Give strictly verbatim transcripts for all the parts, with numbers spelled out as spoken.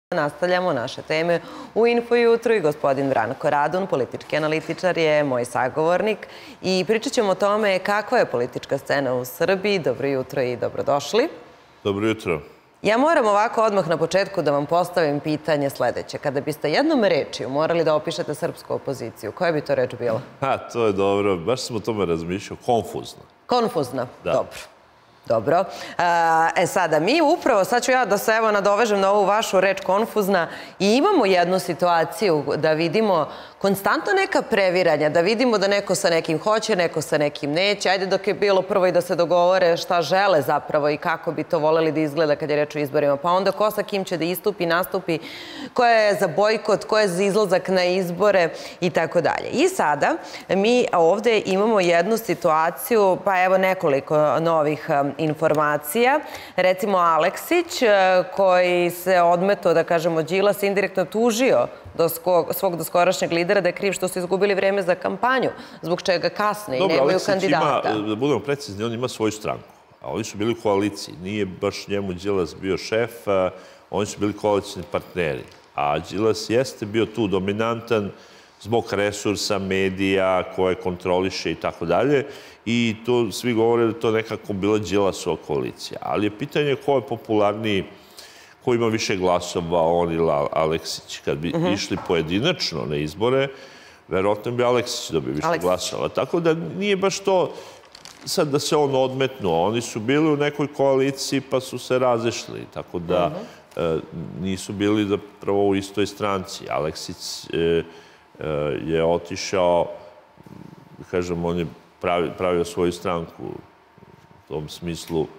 Nastavljamo naše teme u Info jutru i gospodin Branko Radun, politički analitičar, je moj sagovornik i pričat ćemo o tome kakva je politička scena u Srbiji. Dobro jutro i dobrodošli. Dobro jutro. Ja moram ovako odmah na početku da vam postavim pitanje sledeće. Kada biste jednom rečju morali da opišete srpsku opoziciju, koja bi to reč bila? Ha, to je dobro. Baš sam o tome razmišljao. Konfuzna. Konfuzna? Dobro. Dobro. E sada, mi upravo, sad ću ja da se evo nadovežem na ovu vašu reč konfuzna i imamo jednu situaciju da vidimo konstantno neka previranja, da vidimo da neko sa nekim hoće, neko sa nekim neće. Ajde dok je bilo prvo i da se dogovore šta žele zapravo i kako bi to voleli da izgleda kad je reč o izborima. Pa onda ko sa kim će da istupi, nastupi, ko je za bojkot, ko je za izlazak na izbore i tako dalje. I sada mi ovde imamo jednu situaciju, pa evo nekoliko novih informacija. Recimo Aleksić, koji se odmeto, da kažemo, Đilas indirektno tužio do svog doskorašnjeg lidera da je kriv što su izgubili vreme za kampanju, zbog čega kasne i nemaju kandidata. Dobro, Aleksić ima, da budemo precizni, on ima svoju stranku, a oni su bili u koaliciji. Nije baš njemu Đilas bio šef, oni su bili koalicijni partneri. A Đilas jeste bio tu dominantan zbog resursa, medija koje kontroliše i tako dalje. I to svi govore da to nekako bila Đilasova koalicija. Ali je pitanje ko je popularniji, ko ima više glasova, on ili Aleksić. Kad bi išli pojedinačno na izbore, verovatno bi Aleksić dobio više glasova. Tako da nije baš to sad da se on odmetnuo. Oni su bili u nekoj koaliciji pa su se razešli. Tako da nisu bili zapravo u istoj stranci. Aleksić je otišao, kažem, on je pravio svoju stranku u tom smislu.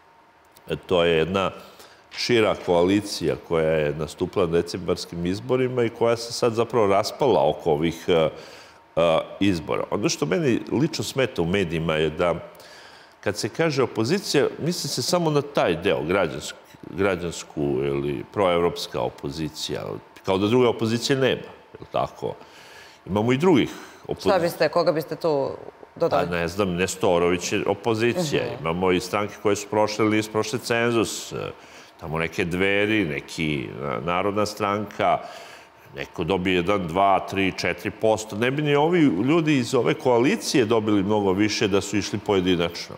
To je jedna šira koalicija koja je nastupila na decembarskim izborima i koja se sad zapravo raspala oko ovih izbora. Ono što meni lično smeta u medijima je da kad se kaže opozicija, misli se samo na taj deo, građansku ili proevropska opozicija, kao da druga opozicija nema, je li tako? Imamo i drugih opozicija. Šta biste, koga biste tu dodali? Pa ne znam, Nestorović je opozicija. Imamo i stranke koje su prošle ili nisu prošle cenzus. Tamo neke Dveri, neki Narodna stranka, neko dobije jedan, dva, tri, četiri posto. Ne bi ni ovi ljudi iz ove koalicije dobili mnogo više da su išli pojedinačno.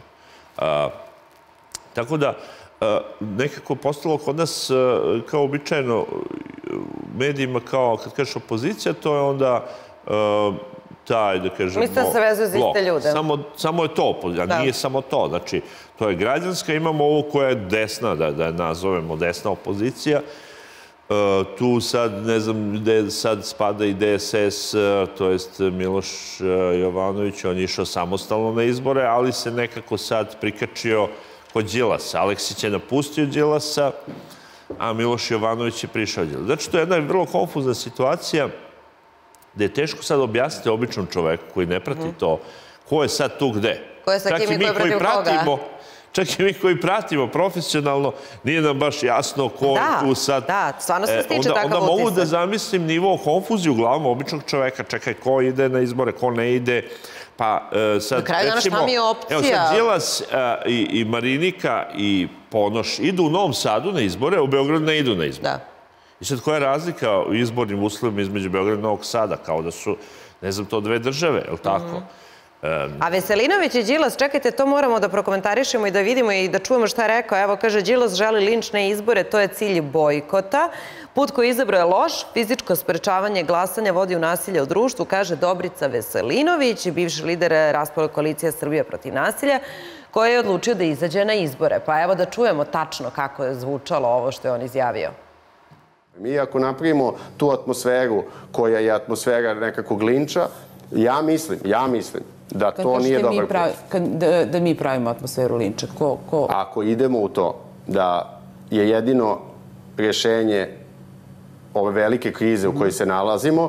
Tako da, nekako je postalo kod nas kao običajno medijima kao, kad kažeš opozicija, to je onda taj, da kažemo, blok. Mislim da se vezuje za iste ljude. Samo je to, a nije samo to. Znači, to je građanska, imamo ovu koja je desna, da je nazovemo desna opozicija. Tu sad, ne znam, gde sad spada i D S S, to jest Miloš Jovanović, on je išao samostalno na izbore, ali se nekako sad prikačio kod Đilasa. Aleksić je napustio Đilasa, a Miloš Jovanović je prišao Đilasa. Znači, to je jedna vrlo konfuzna situacija gde je teško sad objasniti običnom čoveku koji ne prati to ko je sad tu gde. Ko je sa kim i ko je protiv koga. Čak i mi koji pratimo profesionalno, nije nam baš jasno ko je tu sad. Da, da, stvarno se stiče takav utisak. Onda mogu da zamislim nivo konfuzije u glavom običnog čoveka. Čekaj, ko ide na izbore, ko ne ide. Pa sad, na kraju dana šta mi je opcija? Evo sad Đilas i Marinika i Ponoš idu u Novom Sadu na izbore, a u Beogradu ne idu na izbore. Da. I sad koja je razlika u izbornim uslovima između Beograda i Novog Sada? Kao da su, ne znam, to dve države, je li tako? A Veselinović i Đilas, čekajte, to moramo da prokomentarišemo i da vidimo i da čujemo šta je rekao. Evo, kaže, Đilas želi linčne izbore, to je cilj bojkota. Put koji izabro je loš, fizičko sprečavanje glasanja vodi u nasilje u društvu, kaže Dobrica Veselinović, bivši lider raspale koalicije Srbija protiv nasilja, koji je odlučio da izađe na izbore. Pa evo da čujemo tačno kako je zvučalo ovo što je on izjavio. Mi ako napravimo tu atmosferu koja je atmosfera nekakvog linča, ja mislim, ja mislim da to nije dobar put. Da mi pravimo atmosferu linča, ko... Ako idemo u to da je jedino rješenje ove velike krize u kojoj se nalazimo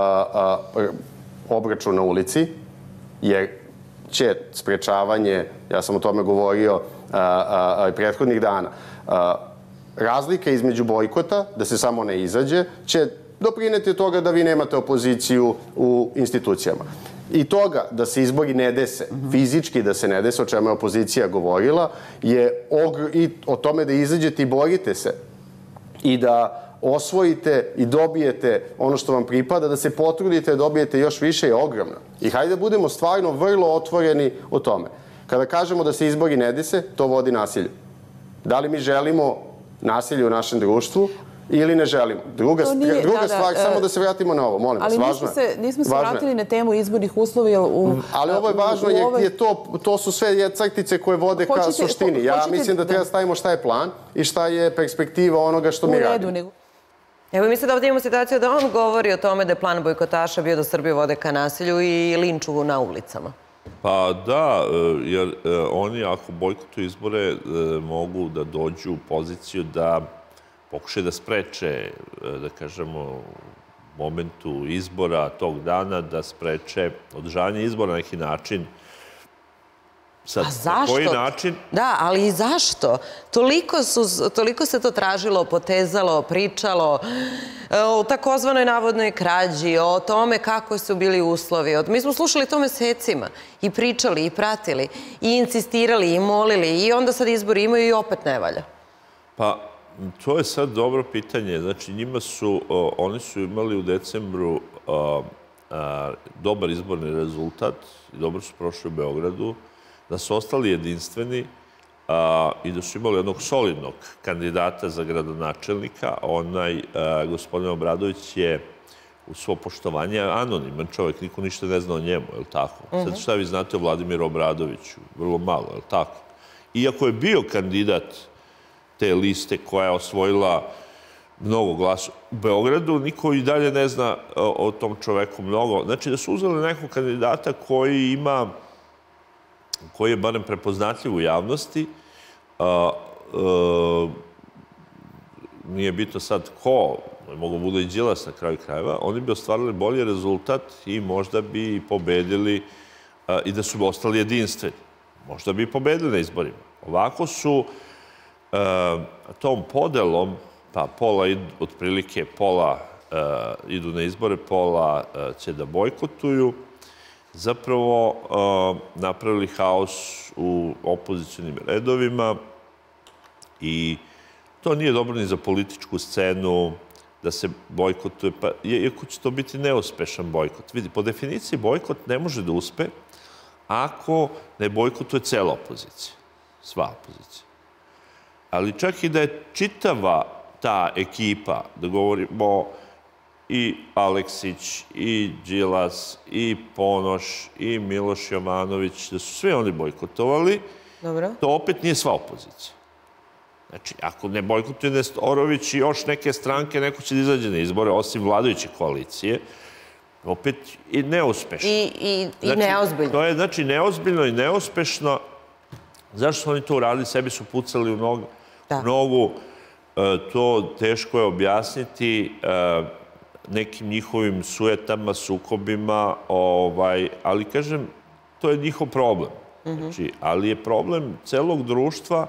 obračun na ulici, jer će sprečavanje, ja sam o tome govorio i prethodnih dana, razlika između bojkota, da se samo ne izađe, će doprineti od toga da vi nemate opoziciju u institucijama. I toga da se izbori ne dese, fizički da se ne dese, o čemu je opozicija govorila, je i o tome da izađete i borite se i da osvojite i dobijete ono što vam pripada, da se potrudite da dobijete još više je ogromna. I hajde da budemo stvarno vrlo otvoreni o tome. Kada kažemo da se izbori ne dese, to vodi nasilje. Da li mi želimo nasilje u našem društvu ili ne želimo? Druga, nije, druga da, da, stvar, e, samo da se vratimo na ovo, molim vas, ali važno nismo se, nismo se važno vratili na temu izbornih uslova. Jer u, ali ovo je važno, jer ovoj... je to, to su sve crtice koje vode ka Hoćete, suštini. Ja hoćete, mislim da treba stavimo šta je plan i šta je perspektiva onoga što u mi redu, radimo. Nego... Evo mi sad ovdje imamo situaciju da on govori o tome da je plan bojkotaša bio da Srbiju vode ka nasilju i linču na ulicama. Pa da, jer oni ako bojkotuju izbore mogu da dođu u poziciju da pokušaju da spreče, da kažemo, momentu izbora tog dana, da spreče održavanje izbora na neki način. Sad, A zašto? Na koji način? Da, ali i zašto? Toliko, su, toliko se to tražilo, potezalo, pričalo o takozvanoj navodnoj krađi, o tome kako su bili uslovi. Mi smo slušali to mesecima i pričali i pratili i insistirali i molili i onda sad izbori imaju i opet ne valja. Pa, to je sad dobro pitanje. Znači, njima su, oni su imali u decembru dobar izborni rezultat i dobro su prošli u Beogradu, da su ostali jedinstveni i da su imali jednog solidnog kandidata za gradonačelnika. Onaj gospodin Obradović je u svo poštovanje anoniman čovjek, niko ništa ne zna o njemu, je li tako? Sad šta vi znate o Vladimiru Obradoviću? Vrlo malo, je li tako? Iako je bio kandidat te liste koja je osvojila mnogo glasa u Beogradu, niko i dalje ne zna o tom čoveku mnogo. Znači da su uzeli nekog kandidata koji ima, koji je barem prepoznatljiv u javnosti. Nije bitno sad ko, mogu bude i Đilas na kraju krajeva, oni bi ostvarili bolji rezultat i možda bi pobedili i da su ostali jedinstveni. Možda bi pobedili na izborima. Ovako su tom podelom, pa pola, otprilike pola idu na izbore, pola će da bojkotuju, zapravo napravili haos u opozicionim redovima i to nije dobro ni za političku scenu da se bojkotuje, pa iako će to biti neuspešan bojkot. Vidi, po definiciji bojkot ne može da uspe ako ne bojkotuje cela opozicija, sva opozicija. Ali čak i da je čitava ta ekipa, da govorimo i Aleksić, i Đilas, i Ponoš, i Miloš Jovanović, da su sve oni bojkotovali, to opet nije sva opozicija. Znači, ako ne bojkotuje Nestorović i još neke stranke, neko će da izađe na izbore, osim vladajuće koalicije, opet i neuspešno. I neozbiljno. To je, znači, neozbiljno i neuspešno. Zašto su oni to uradili? Sebi su pucali u nogu. To teško je objasniti nekim njihovim sujetama, sukobima, ali, kažem, to je njihov problem. Ali je problem celog društva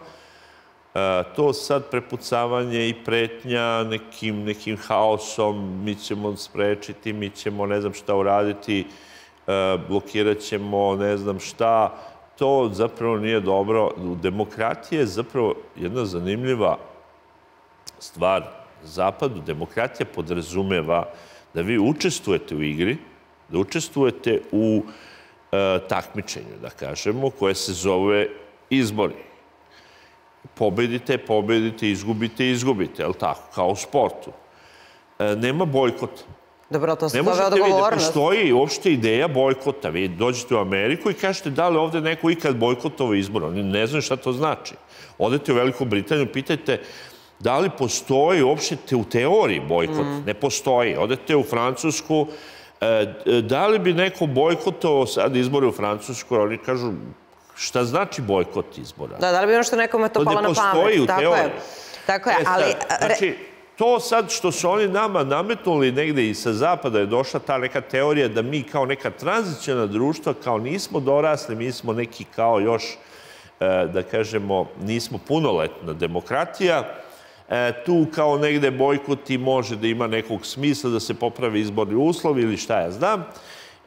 to sad prepucavanje i pretnja nekim haosom, mi ćemo sprečiti, mi ćemo ne znam šta uraditi, blokirat ćemo ne znam šta. To zapravo nije dobro. Demokratija je zapravo jedna zanimljiva stvar. Zapadu demokratija podrazumeva da vi učestvujete u igri, da učestvujete u takmičenju, da kažemo, koje se zove izbori. Pobedite, pobedite, izgubite, izgubite, je li tako, kao u sportu. Nema bojkota. Dobro, to se zove odgovornost. Ne postoji uopšte ideja bojkota. Vi dođete u Ameriku i kažete da li ovde neko ikad bojkotovao izbor. Oni ne znaju šta to znači. Odete u Veliku Britaniju, pitajte da li postoji uopšte u teoriji bojkot. Ne postoji. Odete u Francusku, da li bi neko bojkotovao sad izbore u Francuskoj, oni kažu šta znači bojkot izbora? Da, da li bi ono što nekome to palo na pamet? To ne postoji u teoriji. Tako je, ali... Znači, to sad što su oni nama nametnuli negde i sa zapada je došla ta neka teorija da mi kao neka tranzicijona društva kao nismo dorasli, mi smo neki kao još, da kažemo, nismo punoletna demokratija. Tu kao negde bojkoti može da ima nekog smisla da se popravi izborni uslovi ili šta ja znam.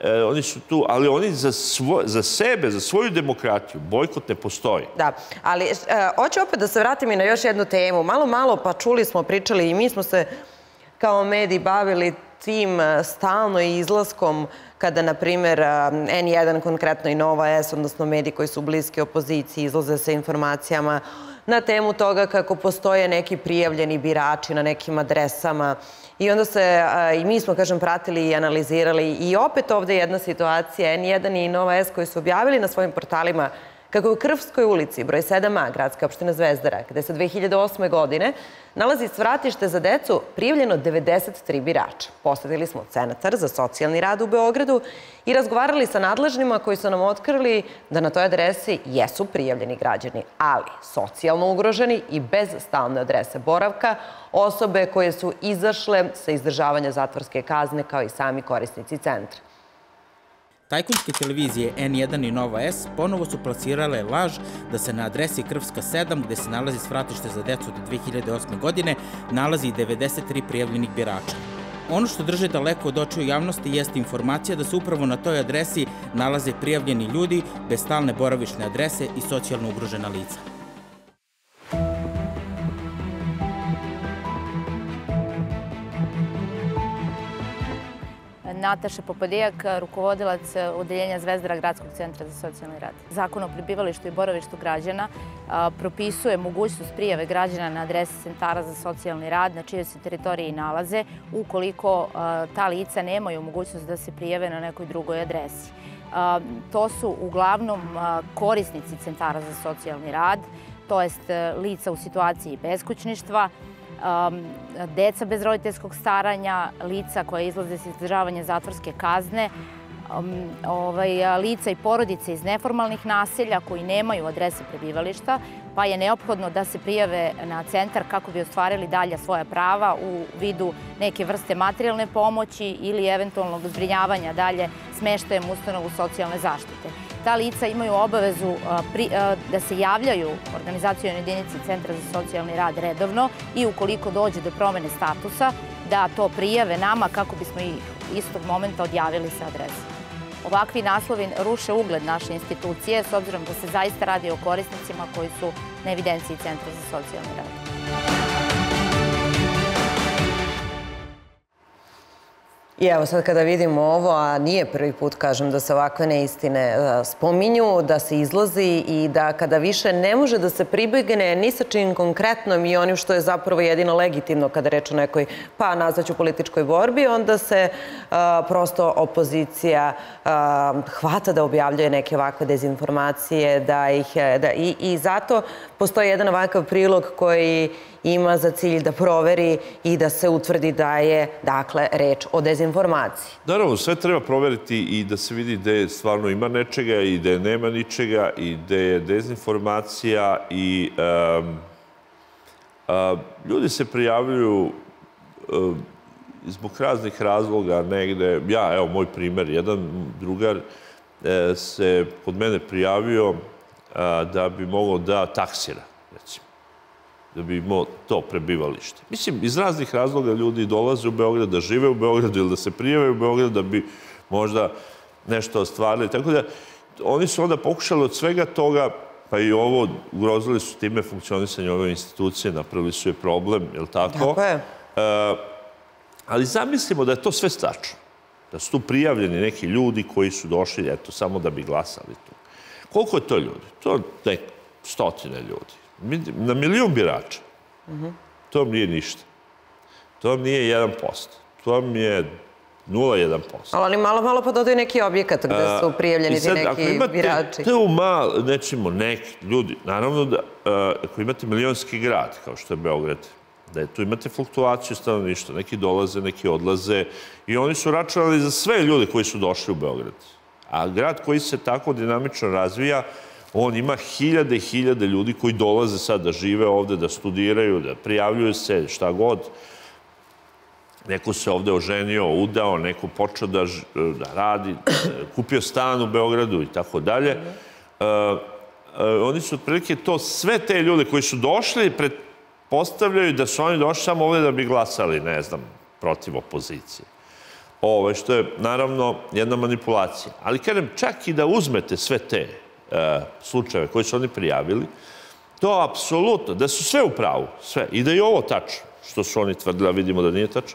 oni su tu, ali oni za sebe, za svoju demokratiju, bojkot ne postoji. Da, ali hoću opet da se vratim i na još jednu temu. Malo, malo, pa čuli smo, pričali i mi smo se kao mediji bavili tim stalno izlaskom kada, na primjer, en jedan, konkretno i Nova S, odnosno mediji koji su bliski opoziciji, izlaze sa informacijama na temu toga kako postoje neki prijavljeni birači na nekim adresama. I onda se, i mi smo, kažem, pratili i analizirali. I opet ovde jedna situacija, en jedan i Nova S koji su objavili na svojim portalima kako je u Krvskoj ulici, broj sedam a, gradska opština Zvezdara, gde se dve hiljade osme. godine nalazi svratište za decu, prijavljeno devedeset tri birača. Posetili smo Centar za socijalni rad u Beogradu i razgovarali sa nadležnima koji su nam otkrili da na toj adresi jesu prijavljeni građani, ali socijalno ugroženi i bez stalne adrese boravka, osobe koje su izašle sa izdržavanja zatvorske kazne kao i sami korisnici centra. Tajkunske televizije en jedan i Nova S ponovo su plasirale laž da se na adresi Krvska sedam, gde se nalazi svratište za decu do dve hiljade osme. godine, nalazi devedeset tri prijavljenih birača. Ono što drže daleko od očiju javnosti jeste informacija da se upravo na toj adresi nalaze prijavljeni ljudi bez stalne boravišne adrese i socijalno ugrožena lica. Nataša Popadijak, rukovodilac Odeljenja Zvezdara Gradskog centra za socijalni rad. Zakon o prebivalištu i boravištu građana propisuje mogućnost prijave građana na adrese centara za socijalni rad na čijoj se teritoriji nalaze, ukoliko ta lica nemaju mogućnost da se prijave na nekoj drugoj adresi. To su uglavnom korisnici centara za socijalni rad, to jest lica u situaciji beskućništva, deca bez roditeljskog staranja, lica koje izlaze iz izdržavanja zatvorske kazne, lica i porodice iz neformalnih naselja koji nemaju adrese prebivališta, pa je neophodno da se prijave na centar kako bi ostvarili dalja svoja prava u vidu neke vrste materijalne pomoći ili eventualnog zbrinjavanja dalje smeštajem u ustanovu socijalne zaštite. Ta lica imaju obavezu da se javljaju organizacionoj jedinici Centra za socijalni rad redovno i ukoliko dođe do promene statusa, da to prijave nama kako bismo ih istog momenta odjavili sa adrese. Ovakvi naslovi ruše ugled naše institucije s obzirom da se zaista radi o korisnicima koji su na evidenciji Centra za socijalni rad. I evo sad kada vidimo ovo, a nije prvi put, kažem, da se ovakve neistine spominju, da se izlazi i da kada više ne može da se pribegne ni sa čim konkretnom i onim što je zapravo jedino legitimno kada reč o nekoj, pa nazvaću političkoj borbi, onda se prosto opozicija hvata da objavljuje neke ovakve dezinformacije, da ih, i zato postoji jedan ovakav prilog koji ima za cilj da proveri i da se utvrdi da je, dakle, reč o dezinformaciji. Naravno, sve treba proveriti i da se vidi gde stvarno ima nečega i gde nema ničega i gde je dezinformacija i ljudi se prijavljuju zbog raznih razloga negde. Ja, evo, moj primer, jedan drugar se kod mene prijavio da bi mogao da taksira, recimo, da bi imao to prebivalište. Mislim, iz raznih razloga ljudi dolaze u Beograd, da žive u Beogradu ili da se prijave u Beograd, da bi možda nešto ostvarili. Tako da, oni su onda pokušali od svega toga, pa i ovo, ugrozili su time funkcionisanje ove institucije, napravili su je problem, je li tako? Tako je. Ali zamislimo da je to sve tačno. Da su tu prijavljeni neki ljudi koji su došli, eto, samo da bi glasali tu. Koliko je to ljudi? To je stotine ljudi. Na milion birača. To vam nije ništa. To vam nije jedan posto. To vam je nula zarez jedan posto. Ali oni malo, malo pa dodaju neki objekat gde su prijavljeni ti neki birači. To u mal, nećemo, neki ljudi, naravno da ako imate milionski grad, kao što je Beograd, da tu imate fluktuaciju stanovništva, neki dolaze, neki odlaze i oni su računali za sve ljude koji su došli u Beograd. A grad koji se tako dinamično razvija, on ima hiljade i hiljade ljudi koji dolaze sad da žive ovde, da studiraju, da prijavljuju se, šta god. Neko se ovde oženio, udao, neko počeo da radi, kupio stan u Beogradu i tako dalje. Oni su otprilike to, sve te ljude koji su došli, pretpostavljaju da su oni došli samo ovde da bi glasali, ne znam, protiv opozicije. što je naravno jedna manipulacija. Ali kažem, čak i da uzmete sve te slučajeve koje su oni prijavili, to apsolutno, da su sve u pravu, sve, i da je ovo tačno, što su oni tvrdili, a vidimo da nije tačno,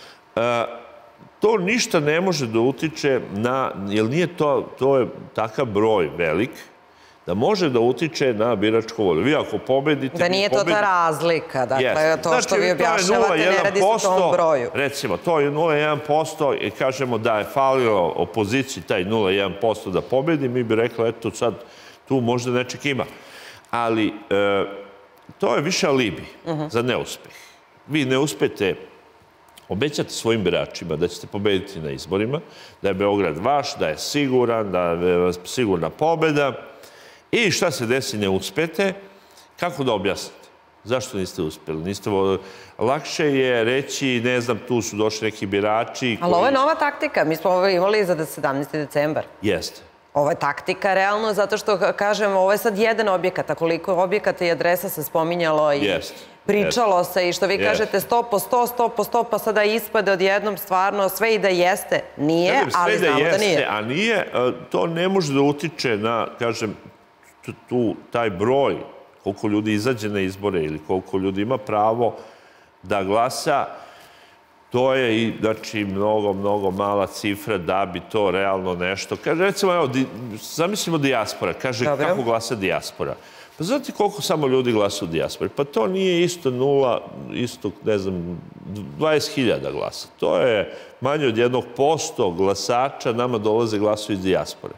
to ništa ne može da utiče na, jer nije to, to je takav broj velik, da može da utiče na biračku volju. Vi ako pobedite... Da nije to ta razlika, dakle, to što vi objašnjavate, ne radi se o tom broju. Recimo, to je nula zarez jedan posto i kažemo da je falilo opoziciji taj nula zarez jedan posto da pobedi, mi bi rekli, eto sad, tu možda nečeg ima. Ali to je više alibi za neuspeh. Vi ne uspete obećati svojim biračima da ćete pobediti na izborima, da je Beograd vaš, da je siguran, da je sigurna pobeda. I šta se desi, ne uspete, kako da objasnite? Zašto niste uspjeli? Niste... Lakše je reći, ne znam, tu su došli neki birači... Ali ovo je nova taktika. Mi smo ovo imali za sedamnaesti decembar. Jeste. Ovo je taktika, realno, zato što, kažem, ovo je sad jedan objekat, a koliko objekata i adresa se spominjalo i pričalo se i što vi kažete sto po sto, sto po sto, pa sada ispade odjednom stvarno sve i da jeste. Nije, ali znamo da nije. A nije, to ne može da utiče na, kažem, tu taj broj, koliko ljudi izađe na izbore ili koliko ljudi ima pravo da glasa, to je i, znači, mnogo, mnogo mala cifra da bi to realno nešto... Kaže, recimo, evo, zamislimo dijaspora. Kaže, kako glasa dijaspora? Pa znate koliko samo ljudi glasa u dijaspori? Pa to nije isto nula, isto, ne znam, dvadeset hiljada glasa. To je manje od jednog posto glasača nama dolaze glasu iz dijaspore.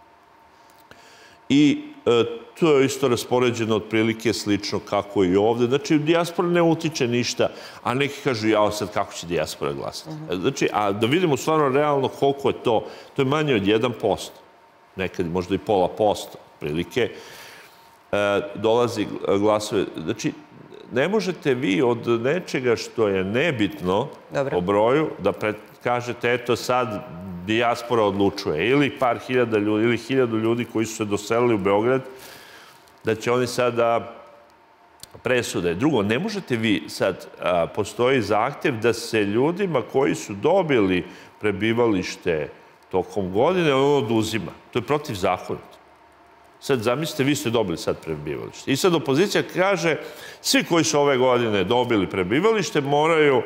I to je isto raspoređeno otprilike slično kako i ovde. Znači, dijaspora ne utiče ništa, a neki kažu, jao sad kako će dijaspora glasati. Znači, a da vidimo stvarno realno koliko je to, to je manje od jedan posto, nekad možda i pola posto, otprilike, dolazi glasove. Znači, ne možete vi od nečega što je nebitno po broju da kažete, eto sad dijaspora odlučuje, ili par hiljada ljudi, ili hiljadu ljudi koji su se doselili u Beograd, da će oni sada presude. Drugo, ne možete vi sad, postoji zahtev da se ljudima koji su dobili prebivalište tokom godine, ono oduzima. To je protivzakonito. Sad, zamislite, vi ste dobili sad prebivalište. I sad opozicija kaže, svi koji su ove godine dobili prebivalište moraju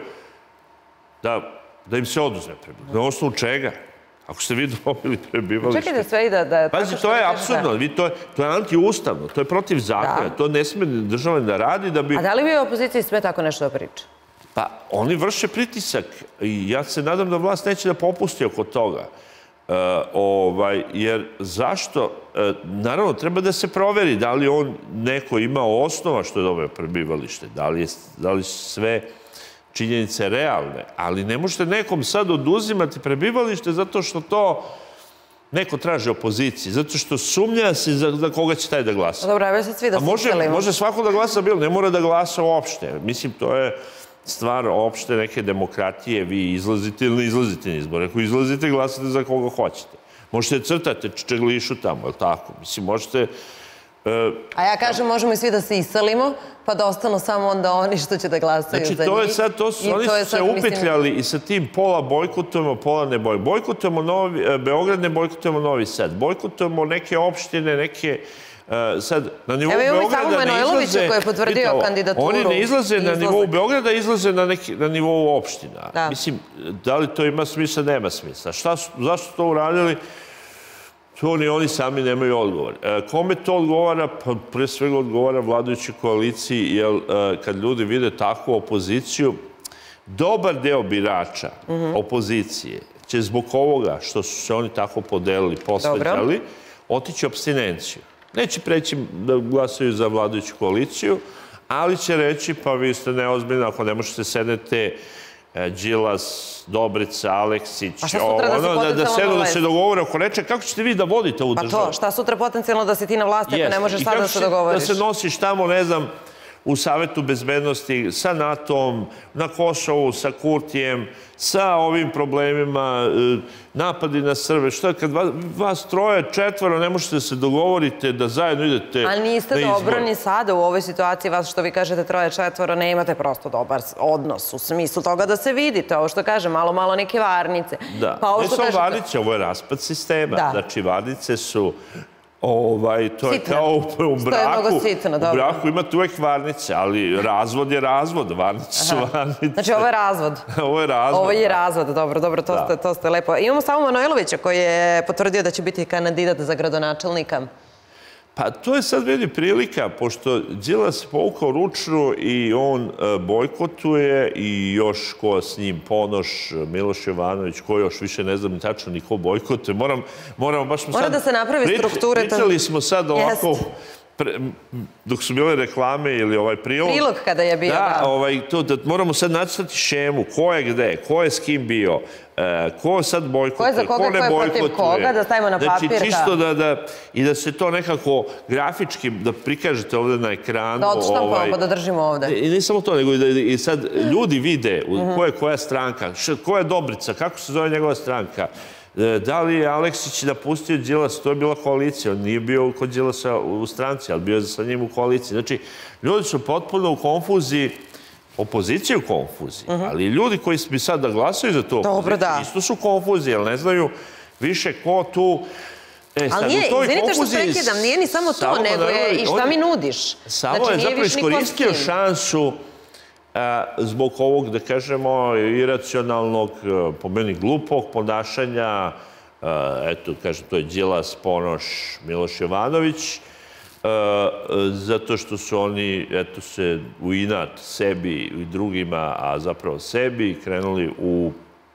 da im se oduzme prebivalište. Na osnovu čega? Ako ste vi dobili prebivalište... Čekajte sve i da... Pazi, to je apsurdno. To je antiustavno. To je protiv zakona. To ne smije država da radi da bi... A da li bi opoziciji sve tako nešto da priča? Pa, oni vrše pritisak. I ja se nadam da vlast neće da popusti oko toga. Jer zašto? Naravno, treba da se proveri da li on neko ima osnova što je dobio prebivalište. Da li sve činjenice realne. Ali ne možete nekom sad oduzimati prebivalište zato što to neko traži opoziciji. Zato što sumnja se za koga će taj da glasa. Dobro, evo sad svi da se selimo. Može svako da glasa bilo. Ne mora da glasa uopšte. Mislim, to je stvar opšte neke demokratije. Vi izlazite ili ne izlazite na izbore. Ako izlazite, glasate za koga hoćete. Možete crtati čeglišu tamo, je li tako? Mislim, možete... A ja kažem, možemo i svi da se iselimo, pa da ostanu samo onda oni što će da glasaju za njih. Znači, to je sad, to su, oni su se upetljali i sa tim pola bojkotujemo, pola ne bojkotujemo. Bojkotujemo Beograd, ne bojkotujemo Novi Sad. Bojkotujemo neke opštine, neke... Sad, na nivou Beograda ne izlaze... koji je potvrdio kandidaturu. Oni ne izlaze na nivou Beograda, izlaze na nivou opština. Mislim, da li to ima smisla? Nema smisla. Zašto to uradili? To ni oni sami nemaju odgovor. Kome to odgovara? Pa pre svega odgovara vladajućoj koaliciji, jer kad ljudi vide takvu opoziciju, dobar deo birača opozicije će zbog ovoga što su se oni tako podelili, posveđali, otići u apstinenciju. Neće preći da glasaju za vladajuću koaliciju, ali će reći, pa vi ste neozbiljni, ako ne možete sednete Đilas, Dobrica, Aleksić, da sedu da se dogovore oko nečeg. Kako ćete vi da vodite ovu državu? Pa to, šta sutra potencijalno da si ti na vlasti ako ne možeš sada da se dogovoriš? Da se nosiš tamo, ne znam, u Savetu bezbednosti sa NATO-om, na Kosovu, sa Kurtijem, sa ovim problemima, napadi na Srbe. Što je kad vas troje, četvoro, ne možete se dogovorite da zajedno idete na izbor? Ali niste dobro ni sada u ovoj situaciji, vas što vi kažete troje, četvoro, ne imate prosto dobar odnos u smislu toga da se vidite. Ovo što kaže, malo, malo neke varnice. Da, ne samo varnice, ovo je raspad sistema. Znači, varnice su... To je kao u braku. U braku imate uvek varnice, ali razvod je razvod. Varnice su varnice. Znači, ovo je razvod. Ovo je razvod. Ovo je razvod, dobro, dobro, to ste lepo. Imamo Savu Manojlovića koji je potvrdio da će biti kandidat za gradonačelnika. Pa to je sad vidi prilika, pošto Đilas se povukao ručnu i on bojkotuje i još ko s njim, Ponoš, Miloš Jovanović, ko još više ne znam tačno ni ko bojkotuje. Moramo baš smo sad... Mora da se napravi strukture... Pričali smo sad ovako... Dok su bile reklame ili ovaj prilog... Prilog kada je bio, da. Moramo sad nacrtati šemu, ko je gde, ko je s kim bio, ko sad bojkotuje, ko ne bojkotuje. Ko je za koga, ko je protiv koga, da stavimo na papir. Znači, čisto da... I da se to nekako grafički, da prikažete ovde na ekranu. Da odštampamo, da držimo ovde. I ne samo to, nego i sad ljudi vide ko je koja stranka, ko je Dobrica, kako se zove njegova stranka. Da li je Aleksić napustio Đilasa, to je bila koalicija, on nije bio kod Đilasa u stranci, ali bio je sa njim u koaliciji. Znači, ljudi su potpuno u konfuziji, opozicija u konfuziji, ali ljudi koji bi sad da glasaju za to opoziciju, isto su u konfuziji, jer ne znaju više ko tu... Ali nije, izvinite što prekidam, nije ni samo to, nego je i šta mi nudiš. Samo je zapravo iskoristio šansu zbog ovog, da kažemo, iracionalnog, po meni glupog ponašanja, eto, kažem, to je Đilas, Ponoš, Miloš Jovanović, zato što su oni, eto, se u inat sebi i drugima, a zapravo sebi, krenuli u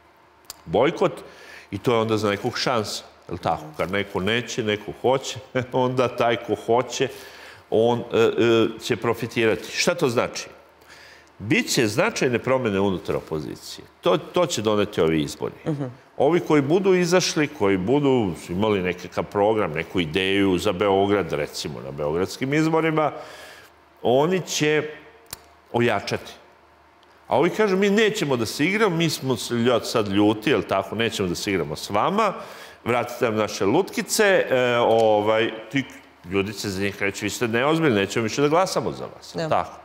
bojkot i to je onda za nekog šansa, je li tako? Kad neko neće, neko hoće, onda taj ko hoće, on će profitirati. Šta to znači? Biće značajne promjene unutar opozicije. To će doneti ovi izbori. Ovi koji budu izašli, koji budu imali nekakav program, neku ideju za Beograd, recimo na beogradskim izborima, oni će ojačati. A ovi kažu, mi nećemo da se igramo, mi smo sad ljuti, jel tako, nećemo da se igramo s vama, vratite nam naše lutkice, ti ljudi će za njih reći, vi ste neozbiljni, nećemo više da glasamo za vas, jel tako?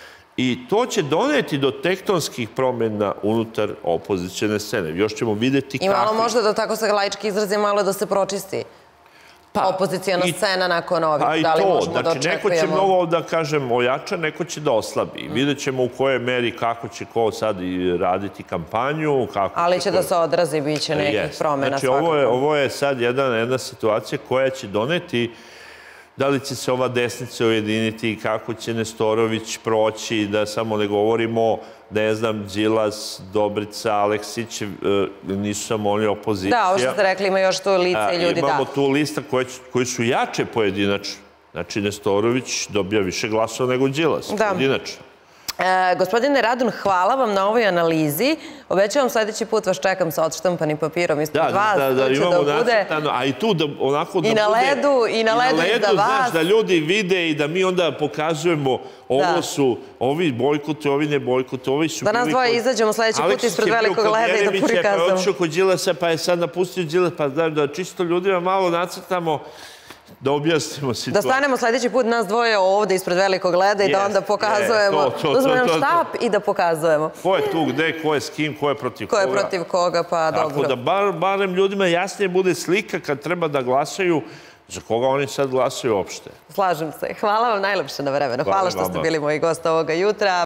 I to će doneti do tektonskih promjena unutar opozicijne scene. Još ćemo vidjeti kakvi. I malo možda da tako se laički izrazi malo da se pročisti opozicijna scena nakon ovih. Pa i to. Znači, neko će mnogo, da kažem, ojača, neko će da oslabi. Vidjet ćemo u kojoj meri kako će ko sad raditi kampanju. Ali će da se odrazi, bit će nekih promjena svakako. Znači, ovo je sad jedna situacija koja će doneti da li će se ova desnica ujediniti, kako će Nestorović proći, da samo ne govorimo, ne znam, Đilas, Dobrica, Aleksić, nisu samo oni opozicija. Da, ovo što ste rekli, ima još tu lice i ljudi, da. Imamo tu lista koji su jače pojedinačno. Znači, Nestorović dobija više glasova nego Đilas, pojedinačno. Gospodine Radun, hvala vam na ovoj analizi. Obećavam sljedeći put vas čekam sa odštampanim papirom ispred vas. Da, da, imamo nacrtano, a i tu da onako da bude... I na ledu, i na ledu i za vas. Da ljudi vide i da mi onda pokazujemo ovo su, ovi bojkote, ovi ne bojkote, ovi su... Da nas dvoje izađemo sljedeći put ispred velikog leda i da prikazamo. Aleksić je otišao kod Đilasa, pa je sad napustio Đilas, pa da čisto ljudima malo nacrtamo, da objasnimo situaciju. Da stanemo sljedeći put nas dvoje ovde ispred velikog leda i da onda pokazujemo, uzmemo štap i da pokazujemo. Ko je tu gde, ko je s kim, ko je protiv koga. Ko je protiv koga, pa dobro. Tako da barem ljudima jasnije bude slika kad treba da glasaju, za koga oni sad glasaju uopšte. Slažem se. Hvala vam najlepše na vremenu. Hvala što ste bili moji gost ovoga jutra.